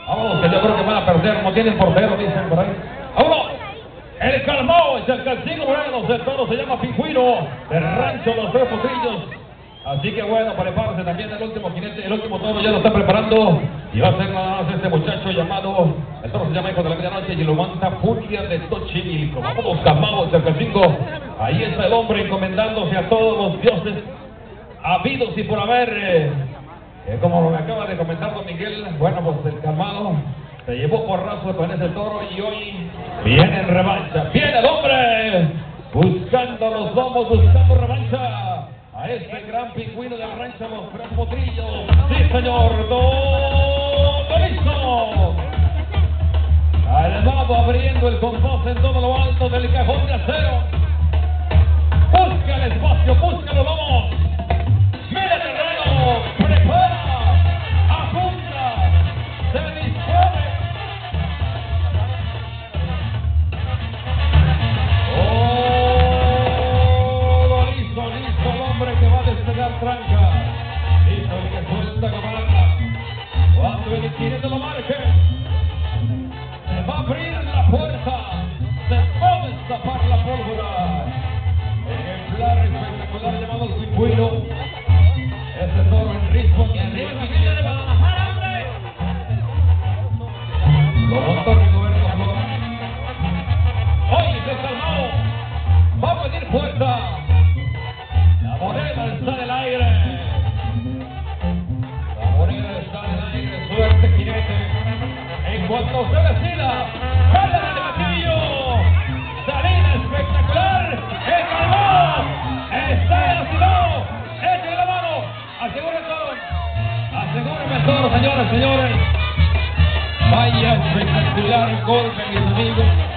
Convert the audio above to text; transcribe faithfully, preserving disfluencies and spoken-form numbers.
Vámonos, que yo creo que van a perder, no tienen portero, dicen por ahí. ¡Vámonos! El calmao es el calcino Morelos, el toro se llama Pingüino, del rancho Los Tres Potrillos. Así que bueno, prepárense también el último jinete, el último toro ya lo está preparando. Y va a ser nada más este muchacho llamado, el toro se llama Hijo de la Medianoche y lo manda Furia de Xochimilco. Vámonos, calmao es el calcingo. Ahí está el hombre encomendándose a todos los dioses habidos y por haber. Eh, eh, como lo que acaba de comentar don Miguel, bueno, pues el calmado se llevó porrazo con ese toro y hoy viene en revancha. ¡Viene el hombre! Buscando los domos, buscando revancha a este gran pingüino del rancho Los Tres Potrillos. ¡Sí, señor! ¡Don Dolizo! Elevado abriendo el compás en todo lo alto del cajón de acero. Busca el espacio, busca los domos. ¡Mira el terreno! ¡Prepara! ¡Apunta! ¡Se dispone! Que va a despegar tranca, listo el que suelta camarada. Cuando el jinete lo marque, se va a abrir la puerta, se va a destapar la pólvora. Ejemplar espectacular llamado el Pingüino. Ese toro en ritmo que arriba la fila de Guadalajara, hombre. Lo montó Rigoberto Flor. Hoy se calmó, va a pedir fuerza. La moneda está en el aire. La moneda está en el aire. Suerte, jinete. En cuanto se decida, ¡jala del gatillo! ¡Salida espectacular! ¡El calmao! ¡Está acidado! ¡Échale la mano! ¡Asegure todo! ¡Asegúreme todo, señoras y señores! Vaya espectacular golpe, mis amigos.